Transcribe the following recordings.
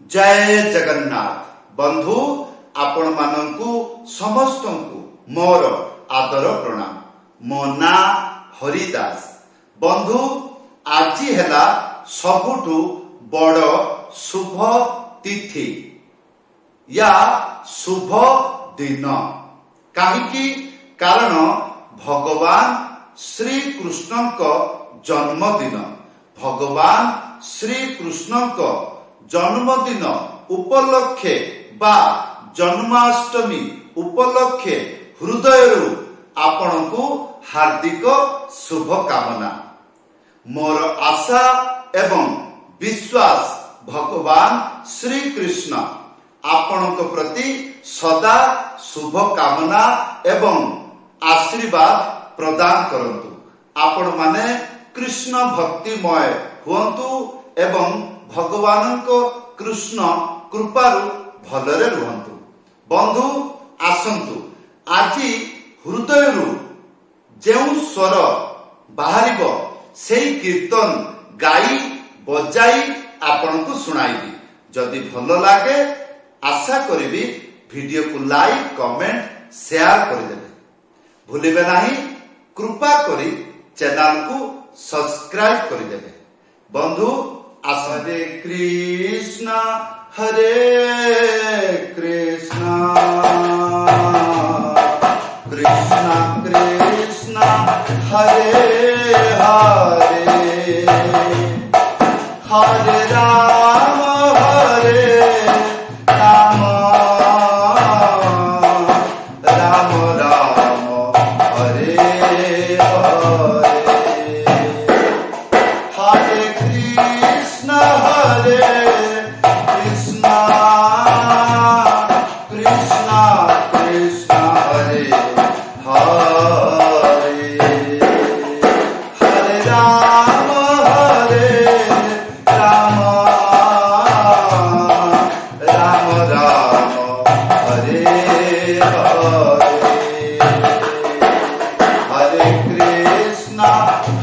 जय जगन्नाथ। बंधु आपण मानंकु समस्तंकु मोर आदर प्रणाम। मो ना हरिदास। बंधु आज हेला सबुठु बड़ शुभ तिथि या शुभ दिन। काहीकि कारण भगवान श्री कृष्णक जन्मदिन। भगवान श्री कृष्णक जन्मदिन उपलक्षे बा जन्माष्टमी उपलक्षे हृदयरु आपनकु हार्दिक शुभकामना। मोर आशा एवं विश्वास भगवान श्री कृष्ण आपनक प्रति सदा शुभकामना एवं आशीर्वाद प्रदान करंतु। आपण माने कृष्ण भक्तिमय हुंतु एवं भगवान कृष्ण कृपारु भलरे रुहंतु। बंधु आसंतु आज हृदयरु जेउ स्वर बाहरिबो सेई कीर्तन गाई बजाई आपनकु सुनाइबी। जदि भल लागे आशा करिबी वीडियो को लाइक कमेंट शेयर कर देबे। भूलिबे नाही कृपा करी चैनल को सब्सक्राइब कर देबे। बंधु हरे कृष्णा कृष्णा कृष्णा हरे हरे हरे राम राम राम राम हरे हरे हरे कृष्णा कृष्णा कृष्णा हरे हरे हरे राम राम राम राम हरे हरे हरे कृष्णा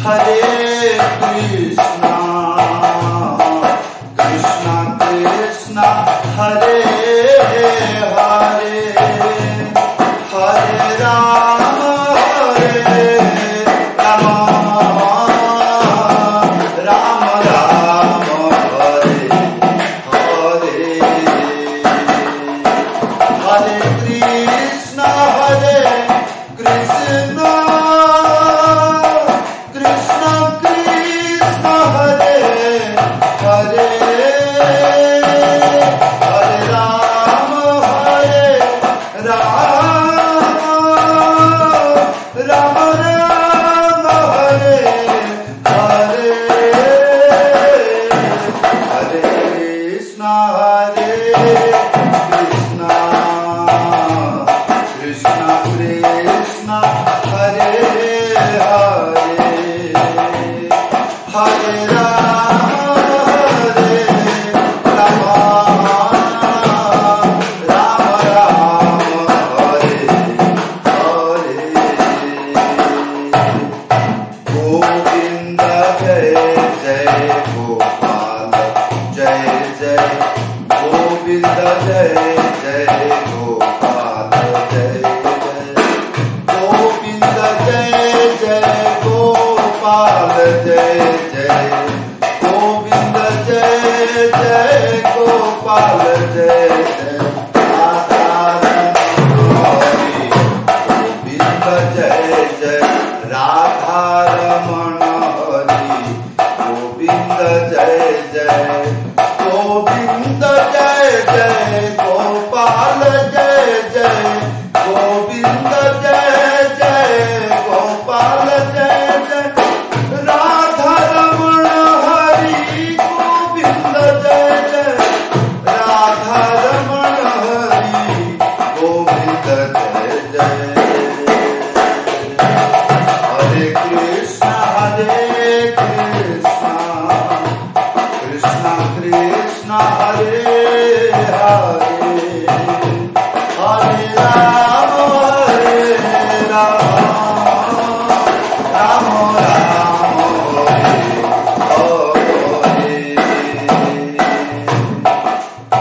कृष्णा कृष्णा हरे हरे हरे राम राम राम राम हरे हरे हरे कृष्णा कृष्णा कृष्णा कृष्णा हरे हरे हरे राम राम राम हरे हरे हरे कृष्णा कृष्णा कृष्णा कृष्णा हरे हरे हरे राम राम राम राम हरे हरे गोविंद जय जय गोपाल जय जय गोविंद जय जय गोपाल जय जय गोविंद जय जय गोपाल जय जय गोविंद जय जय गोपाल जय जय राधा हरि गोविंद जय जय राधा रमण हरि गोविंद जय जय गोविंद जय जय गोपाल जय जय गोविंद जय जय गोपाल जय जय राधा रमण हरि गोविंद जय जय राधा रमण हरि गोविंद जय जय हरे कृष्णा कृष्णा कृष्णा हरे हरे हरे राम राम राम हरे हरे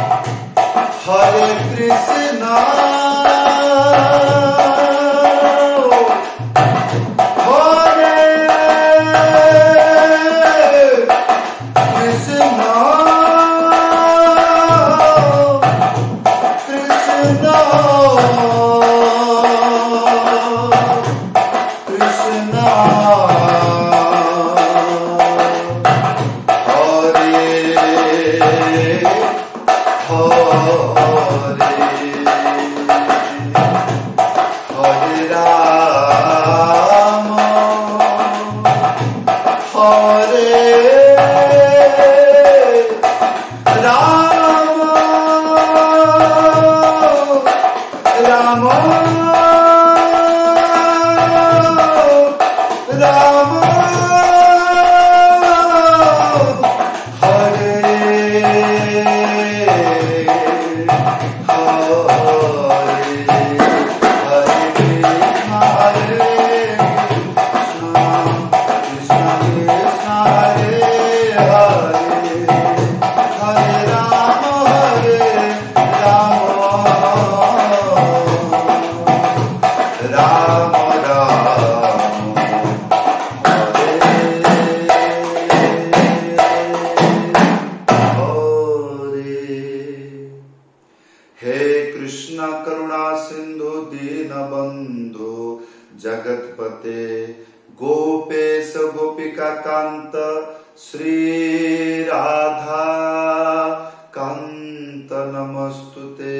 कांत श्री राधा कांत नमस्तुते।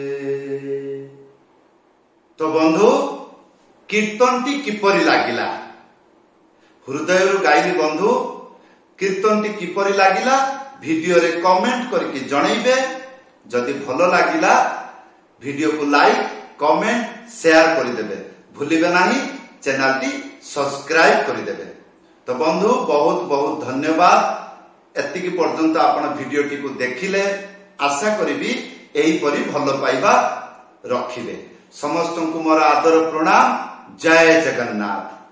तो बंधु कीर्तन टी किपरि लागिला हृदय गाइली बंधु कीर्तन टी किपरि लागिला वीडियो रे कमेंट करके जणैबे। जदि भलो लागिला वीडियो को लाइक कमेंट शेयर कर देबे। भूलिबे नाही चैनल टी सब्सक्राइब कर देबे। तो बंधु बहुत बहुत धन्यवाद। एतिकी पर्यंत आपण वीडियो टी को देखिले आशा करिबी एही परि भलो पाइबा रखिबे। समस्त को मोर आदर प्रणाम। जय जगन्नाथ।